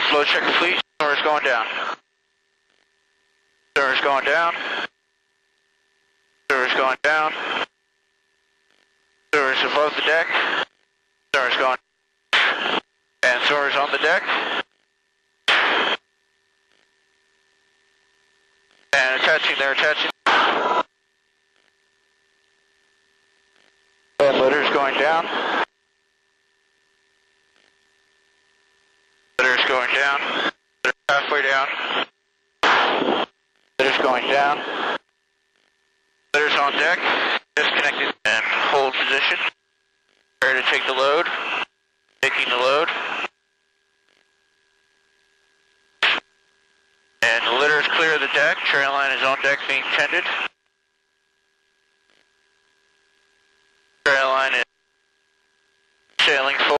Flow check complete. Sonar is going down. Sonar is going down. Sonar is going down. Sonar is above the deck. Sonar is going. And sonar is on the deck. And attaching, they're attaching. And litter is going down. Litter is going down. Litter halfway down. Litter is going down. Litter is on deck. Disconnected and hold position. Prepare to take the load. Taking the load. And the litter is clear of the deck. Trail line is on deck being tended.